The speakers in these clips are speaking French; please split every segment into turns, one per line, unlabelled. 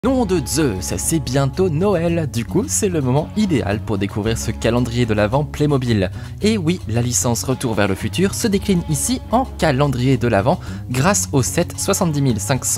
Nom de Zeus, c'est bientôt Noël, du coup c'est le moment idéal pour découvrir ce calendrier de l'Avent Playmobil. Et oui, la licence Retour vers le futur se décline ici en calendrier de l'Avent grâce au set 70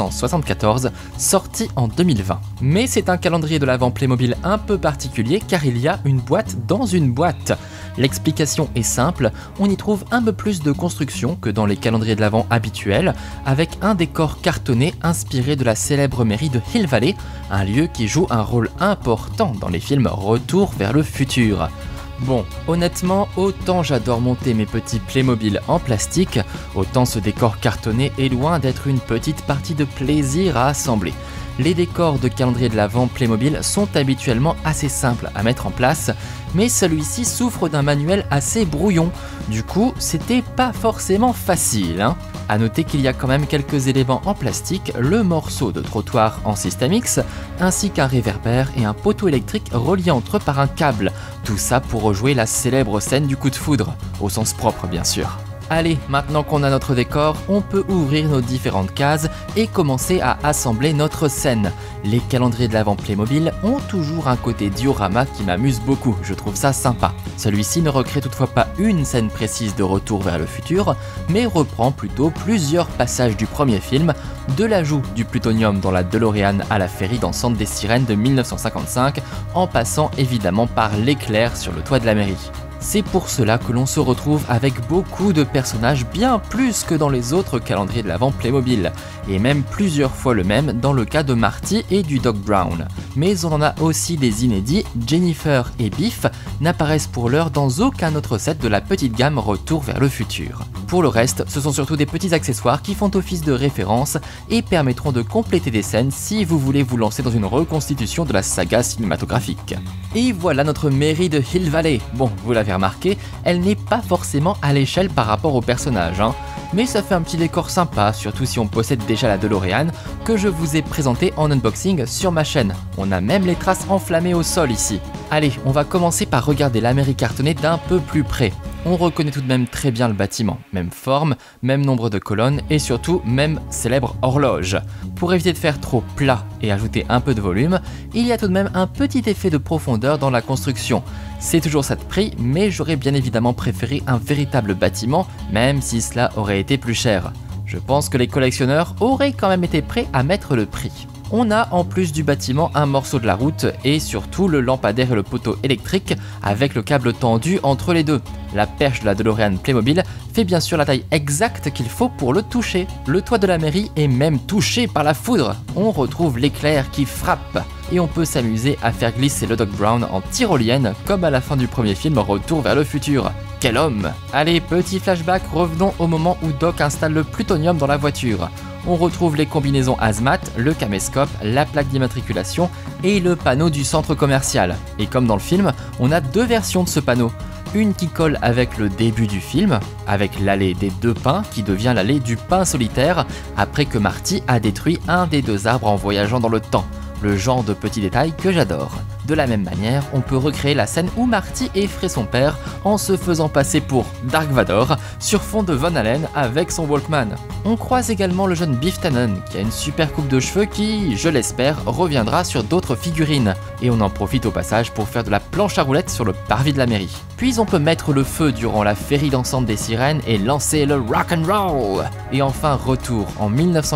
574 sorti en 2020. Mais c'est un calendrier de l'Avent Playmobil un peu particulier car il y a une boîte dans une boîte. L'explication est simple, on y trouve un peu plus de construction que dans les calendriers de l'Avent habituels, avec un décor cartonné inspiré de la célèbre mairie de Hill Valley, un lieu qui joue un rôle important dans les films Retour vers le futur. Bon, honnêtement, autant j'adore monter mes petits Playmobil en plastique, autant ce décor cartonné est loin d'être une petite partie de plaisir à assembler. Les décors de calendrier de l'Avent Playmobil sont habituellement assez simples à mettre en place, mais celui-ci souffre d'un manuel assez brouillon, du coup c'était pas forcément facile. A noter qu'il y a quand même quelques éléments en plastique, le morceau de trottoir en System X, ainsi qu'un réverbère et un poteau électrique reliés entre eux par un câble, tout ça pour rejouer la célèbre scène du coup de foudre, au sens propre bien sûr. Allez, maintenant qu'on a notre décor, on peut ouvrir nos différentes cases et commencer à assembler notre scène. Les calendriers de l'Avent Playmobil ont toujours un côté diorama qui m'amuse beaucoup, je trouve ça sympa. Celui-ci ne recrée toutefois pas une scène précise de Retour vers le futur, mais reprend plutôt plusieurs passages du premier film, de l'ajout du plutonium dans la DeLorean à la féerie dansante des sirènes de 1955, en passant évidemment par l'éclair sur le toit de la mairie. C'est pour cela que l'on se retrouve avec beaucoup de personnages bien plus que dans les autres calendriers de l'Avent Playmobil, et même plusieurs fois le même dans le cas de Marty et du Doc Brown. Mais on en a aussi des inédits, Jennifer et Biff n'apparaissent pour l'heure dans aucun autre set de la petite gamme Retour vers le futur. Pour le reste, ce sont surtout des petits accessoires qui font office de référence et permettront de compléter des scènes si vous voulez vous lancer dans une reconstitution de la saga cinématographique. Et voilà notre mairie de Hill Valley. Bon, vous l'avez remarqué, elle n'est pas forcément à l'échelle par rapport aux personnages, mais ça fait un petit décor sympa, surtout si on possède déjà la DeLorean que je vous ai présentée en unboxing sur ma chaîne. On a même les traces enflammées au sol ici. Allez, on va commencer par regarder la mairie cartonnée d'un peu plus près. On reconnaît tout de même très bien le bâtiment, même forme, même nombre de colonnes et surtout même célèbre horloge. Pour éviter de faire trop plat et ajouter un peu de volume, il y a tout de même un petit effet de profondeur dans la construction. C'est toujours ça de prix, mais j'aurais bien évidemment préféré un véritable bâtiment, même si cela aurait été plus cher. Je pense que les collectionneurs auraient quand même été prêts à mettre le prix. On a en plus du bâtiment un morceau de la route et surtout le lampadaire et le poteau électrique avec le câble tendu entre les deux. La perche de la DeLorean Playmobil fait bien sûr la taille exacte qu'il faut pour le toucher. Le toit de la mairie est même touché par la foudre. On retrouve l'éclair qui frappe et on peut s'amuser à faire glisser le Doc Brown en tyrolienne comme à la fin du premier film Retour vers le futur. Quel homme! Allez, petit flashback, revenons au moment où Doc installe le plutonium dans la voiture. On retrouve les combinaisons hazmat, le caméscope, la plaque d'immatriculation et le panneau du centre commercial. Et comme dans le film, on a deux versions de ce panneau. Une qui colle avec le début du film, avec l'allée des deux pins qui devient l'allée du pin solitaire après que Marty a détruit un des deux arbres en voyageant dans le temps. Le genre de petits détails que j'adore. De la même manière, on peut recréer la scène où Marty effraie son père en se faisant passer pour Dark Vador sur fond de Von Allen avec son Walkman. On croise également le jeune Biff Tannen qui a une super coupe de cheveux qui, je l'espère, reviendra sur d'autres figurines. Et on en profite au passage pour faire de la planche à roulettes sur le parvis de la mairie. Puis on peut mettre le feu durant la féerie dansante des sirènes et lancer le rock'n'roll. Et enfin retour en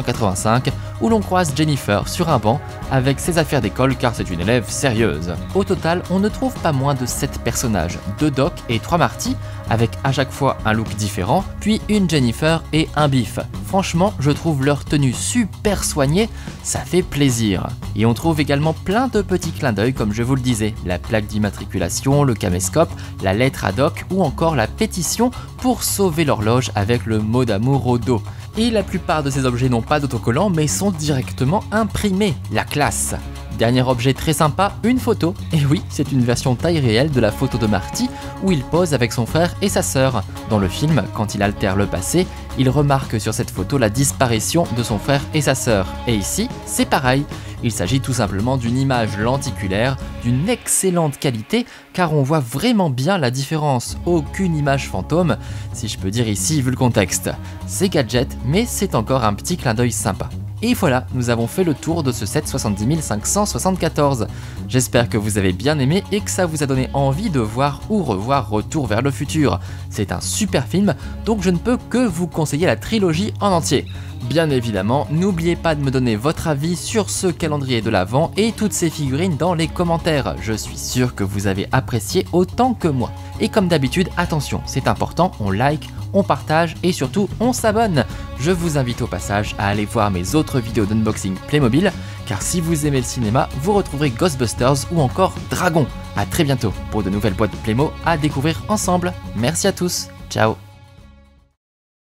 1985 où l'on croise Jennifer sur un banc avec ses affaires d'école car c'est une élève sérieuse. Au total, on ne trouve pas moins de 7 personnages, 2 Doc et 3 Marty, avec à chaque fois un look différent, puis une Jennifer et un Biff. Franchement, je trouve leur tenue super soignée, ça fait plaisir. Et on trouve également plein de petits clins d'œil comme je vous le disais, la plaque d'immatriculation, le caméscope, la lettre à Doc ou encore la pétition pour sauver l'horloge avec le mot d'amour au dos. Et la plupart de ces objets n'ont pas d'autocollant mais sont directement imprimés, la classe. Dernier objet très sympa, une photo. Et oui, c'est une version taille réelle de la photo de Marty où il pose avec son frère et sa sœur. Dans le film, quand il altère le passé, il remarque sur cette photo la disparition de son frère et sa sœur. Et ici, c'est pareil. Il s'agit tout simplement d'une image lenticulaire d'une excellente qualité car on voit vraiment bien la différence. Aucune image fantôme, si je peux dire ici vu le contexte. C'est gadget, mais c'est encore un petit clin d'œil sympa. Et voilà, nous avons fait le tour de ce set 70 574. J'espère que vous avez bien aimé et que ça vous a donné envie de voir ou revoir Retour vers le futur. C'est un super film, donc je ne peux que vous conseiller la trilogie en entier. Bien évidemment, n'oubliez pas de me donner votre avis sur ce calendrier de l'Avent et toutes ces figurines dans les commentaires. Je suis sûr que vous avez apprécié autant que moi. Et comme d'habitude, attention, c'est important, on like, on partage et surtout on s'abonne. Je vous invite au passage à aller voir mes autres vidéos d'unboxing Playmobil, car si vous aimez le cinéma, vous retrouverez Ghostbusters ou encore Dragon. A très bientôt pour de nouvelles boîtes de Playmo à découvrir ensemble. Merci à tous, ciao.